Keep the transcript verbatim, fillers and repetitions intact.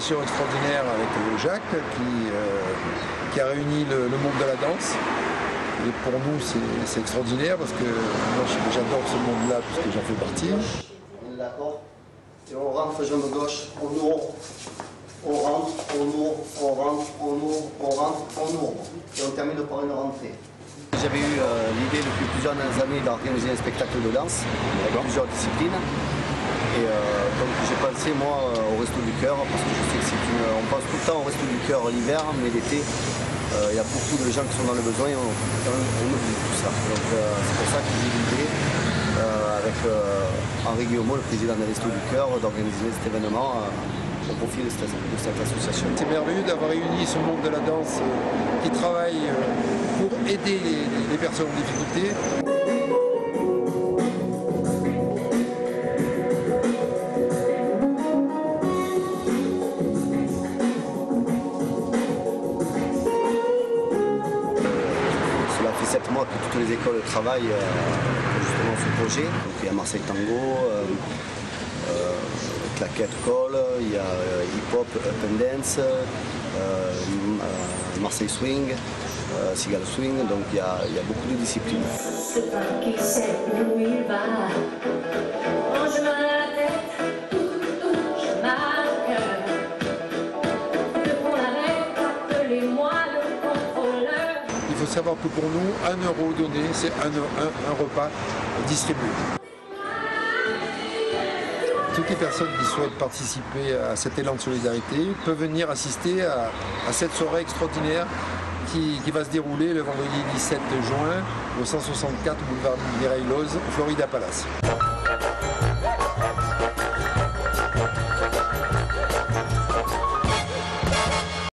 collaboration extraordinaire avec Jacques qui, euh, qui a réuni le, le monde de la danse. Et pour nous, c'est extraordinaire parce que moi, j'adore ce monde-là puisque j'en fais partie. D'accord. Et on rentre jambe gauche, on ouvre, on rentre, on ouvre, on rentre, on ouvre, on rentre, on ouvre. Et on termine par une rentrée. J'avais eu euh, l'idée depuis plusieurs années d'organiser un spectacle de danse avec plusieurs disciplines. Et euh, donc j'ai pensé moi au Resto du Cœur parce que je sais que c'est une. On pense tout le temps au Resto du Cœur l'hiver, mais l'été, il euh, y a beaucoup de gens qui sont dans le besoin et on, on oublie tout ça. Donc euh, c'est pour ça que j'ai l'idée euh, avec euh, Henri Guillemot, le président des Resto du Cœur, d'organiser cet événement euh, au profit de cette, de cette association. C'est merveilleux d'avoir réuni ce monde de la danse euh, qui travaille euh, pour aider les, les personnes en difficulté. sept mois que toutes les écoles travaillent euh, justement ce projet. Donc, il y a Marseille Tango, euh, euh, Claquette Call, il y a euh, Hip Hop, Up and Dance, euh, euh, Marseille Swing, euh, Cigale Swing, donc il y, a, il y a beaucoup de disciplines. C'est pas qui sait où il va. Il faut savoir que pour nous, un euro donné, c'est un, un, un repas distribué. Toutes les personnes qui souhaitent participer à cet élan de solidarité peuvent venir assister à, à cette soirée extraordinaire qui, qui va se dérouler le vendredi dix-sept juin au cent soixante-quatre boulevard Mireille-Loz, Florida Palace.